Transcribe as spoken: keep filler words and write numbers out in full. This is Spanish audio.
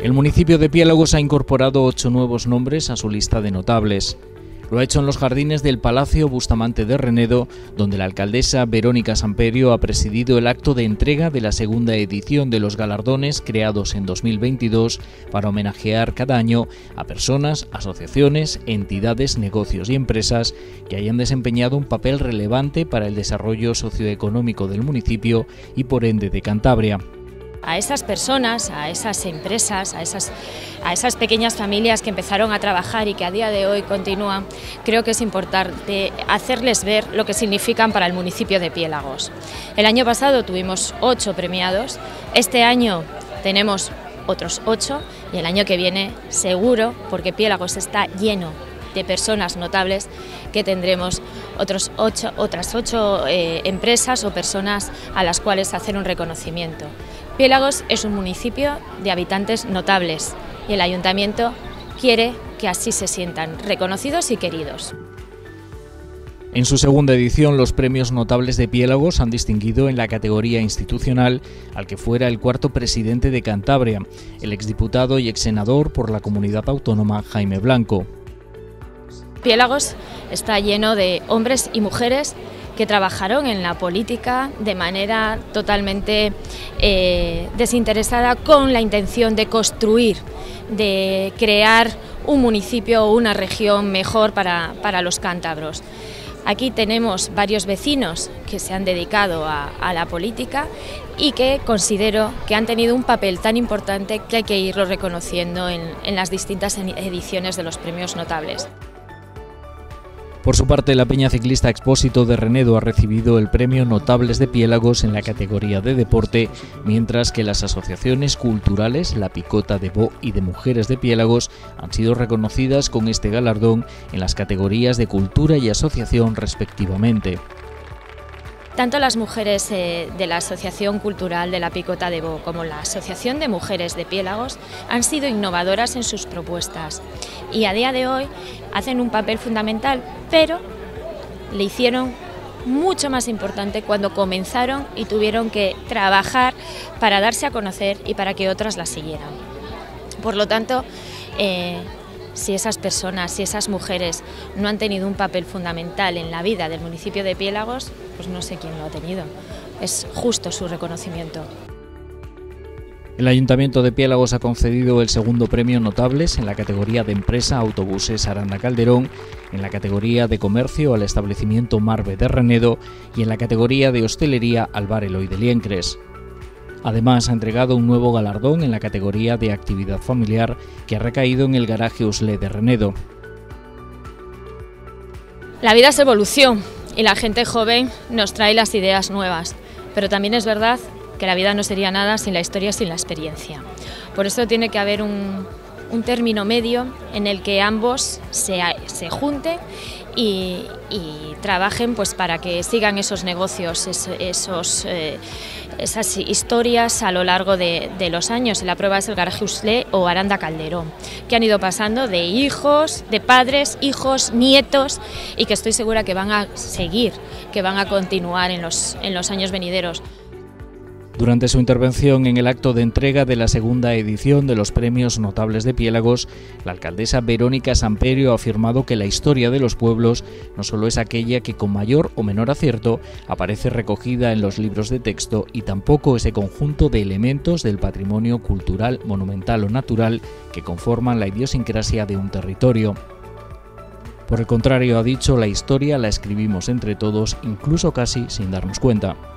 El municipio de Piélagos ha incorporado ocho nuevos nombres a su lista de notables. Lo ha hecho en los jardines del Palacio Bustamante de Renedo, donde la alcaldesa Verónica Samperio ha presidido el acto de entrega de la segunda edición de los galardones creados en dos mil veintidós para homenajear cada año a personas, asociaciones, entidades, negocios y empresas que hayan desempeñado un papel relevante para el desarrollo socioeconómico del municipio y por ende de Cantabria. A esas personas, a esas empresas, a esas, a esas pequeñas familias que empezaron a trabajar y que a día de hoy continúan, creo que es importante hacerles ver lo que significan para el municipio de Piélagos. El año pasado tuvimos ocho premiados, este año tenemos otros ocho y el año que viene seguro, porque Piélagos está lleno de personas notables, que tendremos otros ocho, otras ocho eh, empresas o personas a las cuales hacer un reconocimiento. Piélagos es un municipio de habitantes notables y el ayuntamiento quiere que así se sientan reconocidos y queridos. En su segunda edición, los premios notables de Piélagos han distinguido en la categoría institucional al que fuera el cuarto presidente de Cantabria, el exdiputado y exsenador por la comunidad autónoma Jaime Blanco. Piélagos está lleno de hombres y mujeres que trabajaron en la política de manera totalmente eh, desinteresada, con la intención de construir, de crear un municipio o una región mejor para, para los cántabros. Aquí tenemos varios vecinos que se han dedicado a, a la política y que considero que han tenido un papel tan importante que hay que irlo reconociendo en, en las distintas ediciones de los premios notables. Por su parte, la Peña Ciclista Expósito de Renedo ha recibido el premio Notables de Piélagos en la categoría de deporte, mientras que las asociaciones culturales La Picota de Bo y de Mujeres de Piélagos han sido reconocidas con este galardón en las categorías de cultura y asociación respectivamente. Tanto las mujeres eh, de la Asociación Cultural de la Picota de Bo como la Asociación de Mujeres de Piélagos han sido innovadoras en sus propuestas y a día de hoy hacen un papel fundamental, pero le hicieron mucho más importante cuando comenzaron y tuvieron que trabajar para darse a conocer y para que otras las siguieran. Por lo tanto, eh, si esas personas, si esas mujeres no han tenido un papel fundamental en la vida del municipio de Piélagos, pues no sé quién lo ha tenido. Es justo su reconocimiento. El Ayuntamiento de Piélagos ha concedido el segundo premio Notables en la categoría de Empresa Autobuses Aranda Calderón, en la categoría de Comercio al establecimiento Marve de Renedo y en la categoría de Hostelería al Bar Eloy de Liencres. Además, ha entregado un nuevo galardón en la categoría de Actividad Familiar que ha recaído en el Garaje Usle de Renedo. La vida es evolución y la gente joven nos trae las ideas nuevas, pero también es verdad que la vida no sería nada sin la historia, sin la experiencia. Por eso tiene que haber un, un término medio en el que ambos se, se junten y, y trabajen pues, para que sigan esos negocios, esos, esos, eh, esas historias a lo largo de, de los años. Y la prueba es el Garaje Usle o Aranda Calderón, que han ido pasando de hijos, de padres, hijos, nietos, y que estoy segura que van a seguir, que van a continuar en los, en los años venideros. Durante su intervención en el acto de entrega de la segunda edición de los Premios Notables de Piélagos, la alcaldesa Verónica Samperio ha afirmado que la historia de los pueblos no solo es aquella que con mayor o menor acierto aparece recogida en los libros de texto y tampoco ese conjunto de elementos del patrimonio cultural, monumental o natural que conforman la idiosincrasia de un territorio. Por el contrario, ha dicho, la historia la escribimos entre todos, incluso casi sin darnos cuenta.